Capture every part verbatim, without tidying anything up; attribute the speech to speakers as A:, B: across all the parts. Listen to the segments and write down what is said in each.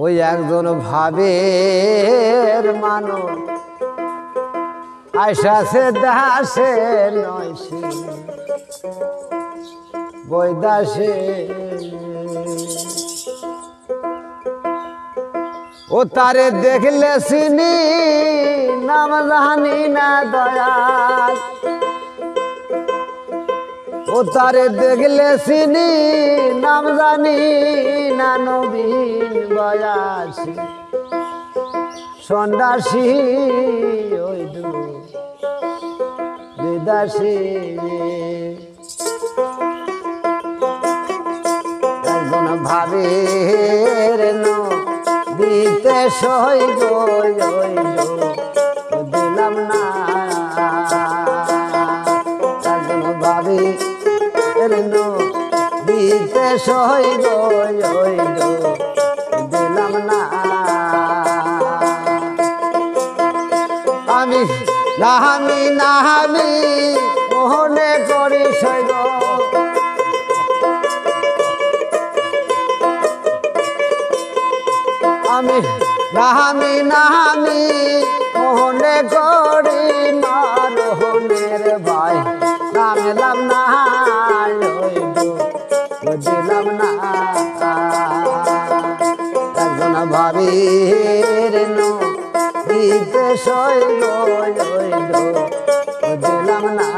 A: ওই একজন ভাবের মানুষ আইসাছে দাসে নয়সি বৈদাসে ও তারে দেখলে চিনি নাম জানি না দয়াল ও তারে দেখলে চিনি নাম জানি না নবীন বয়াসী সন্ন্যাসী ওই দু বিদাসী একজন ভাবের দিতে সই গই দিলাম না একজন ভাবি দিতে সই গই দিলাম না আমি নাহামি নাহামি মোহনে করি সই গো আমি নাহামি নাহামি মোহনে করি মারহনের ভাই নামলাম না দিলাম না একজন ভাবির দিতে সই দিলাম না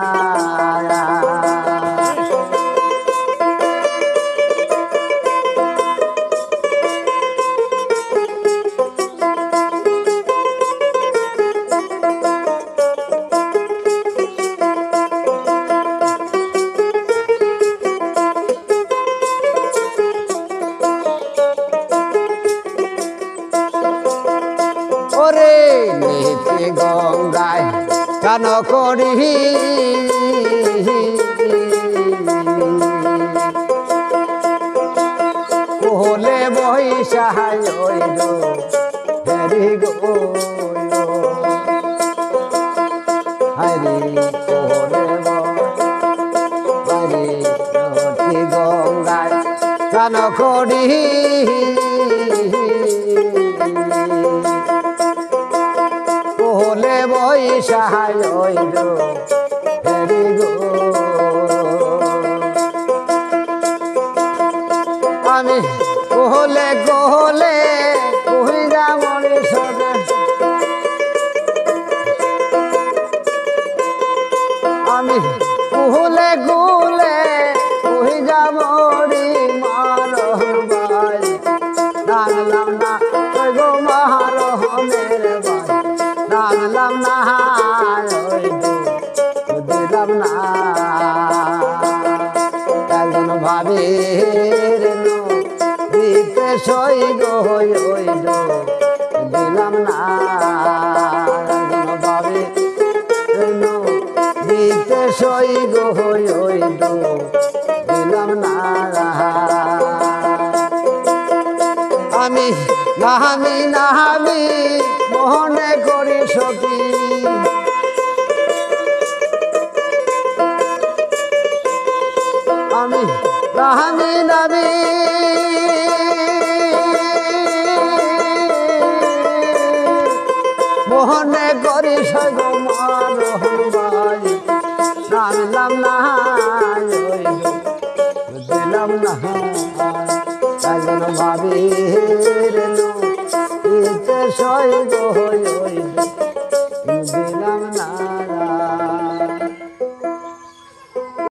A: গঙ্গায় কেন করি কোহলে বৈশায় হরি গো হরি কোহলে হরি গঙ্গায় কেন করি কোহলে বৈশায় হরি গো আমি কোহলে কোহলে কহিরা মরি সবে আমি কোহলে কোহলে কহিরা মরি মারহর ভাই জানলাম না গো মারহনের ভাই জানলাম না দিলাম না একজন ভাবের দিতে সই গো দিলাম না একজন ভাবের দিতে সই গো দিলাম না আমি নাহামি নাহামি মোহনে করি সখী আমি নাহামি নামি মোহনে করি সগো মারহর ভাই নামলাম না দিলাম না একজন ভাবির দিতে সই গো